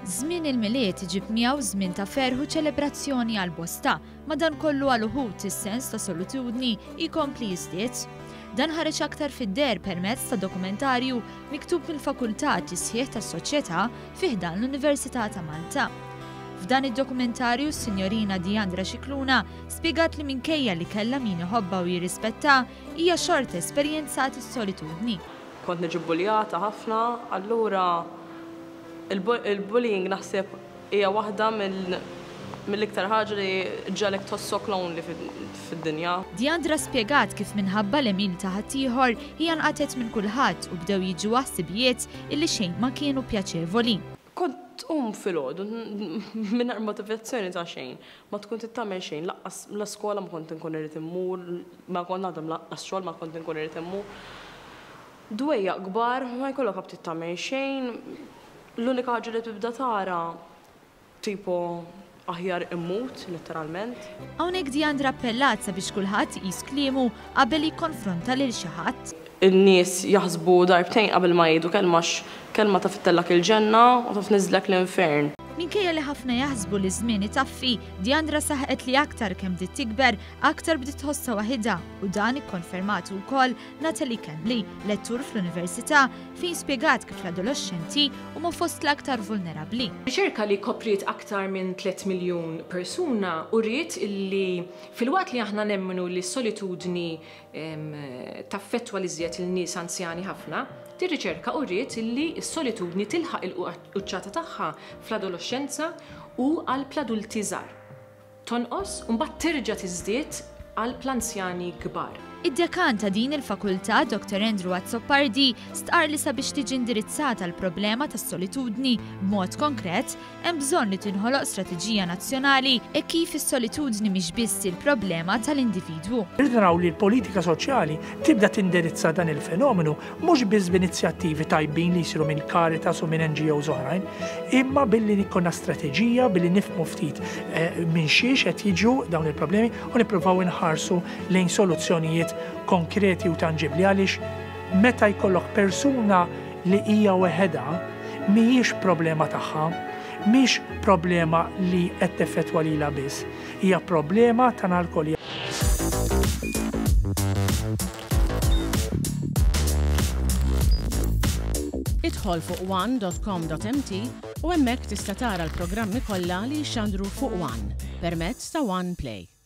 Żmien il-miliet iġib miegħu żmien ta' ferħu ċelebrazzjoni għal bosta, madankollu għal uħud is-sens ta' solitudni jkompli jiżdied. Dan ħareġ aktar fid-der permezz ta' dokumentarju miktub mill-Fakultà Tisħiħ tas-Soċjetà fih dan l-Università ta' Malta. F'dan id-dokumentarju s-Sinjorina Diandra Scicluna spjegat li minkejja li kellha min iħobba u jirrispetta hija xorta esperjenzat is-solitudni. Kont niġi bulljata ħafna, allura il-bullying naħseb hija waħda mill-iktar ħaġa li ġalek tossok lonely fid-dinja. Diandra spjegat kif minħabba l-emil ta' ħaddieħor hija nqatet minn kulħadd u bdew jiġu ħsibijiet illi xejn ma kienu pjaċevoli. Kont filgħodu mingħajr motivazzjoni ta' xejn, ma tkun tagħmel xejn, laqqas l-iskola ma kont inkun irid immur, ma kont nagħmel laqqas xogħol ma kont inkun irid immur. Dwejja kbar ma jkollok abtit tagħmel xejn, l-unika ħaġa li tibda tara tipo aħjar immut, letteralment. Hawnhekk Diandra appellat sabiex kulħadd jqis kliemu qabel jikkonfronta lil xi ħadd. In-nies jaħsbu darbtejn qabel ma jgħidu kelma ta' fittellak il-ġenna u ta' tniżlek l-infern. Minkejja li ħafna jaħsbu li żmien itaffi, Diandra saħqet li aktar kemm bdiet tikber, aktar bdiet tħossha waħedha u dan ikkonfermatu wkoll Natalie Kembley, lettur fl-Università fejn spjegat kif l-adolescenti huma fost l-aktar vulnerabbli. Riċerka li kopriet aktar minn 3 miljun persuna u rrit illi fil-waqt li aħna nemmenu li s-solitudni taffettwa li żjed il-nies anzjani ħafna, tir-riċerka u rrit illi s-solitudni tilħaq il-quċċata tagħha fl-adolescenza u għall-adulti żgħar. Tonqos u mbagħad terġa' tiżdied għall-anzjani kbar. Id-dekan ta' din il-fakultà Dr. Andrew Azzopardi stqar li sabiex tiġi indirizzata l-problema tas-solitudni b'mod konkret, hemm bżonn li tinħoloq strateġija nazzjonali e kif is-solitudni mhix biss il-problema tal-individwu. Irrid naraw li l-politika soċjali tibda tindirizza dan il-fenomenu mhux biss b'inizjattivi tajbin li jsiru minn Caritas u minn NGOs oħrajn, imma billi nikkonna strateġija billi nifhmu ftit minn xiex qed jiġu dawn il-problemi u nippruvaw inħarsu lejn soluzzjonijiet konkreti u tanġibli għaliex meta jkollok persuna li hija weħeda mhijiex problema tagħha, mhix problema li qed teffettwa lilha biss, hija problema tal-alkol. Idħol fuq one.com.mt u hemmhekk tista' tara l-programmi kollha li jxandru fuq One permezz ta' One Play.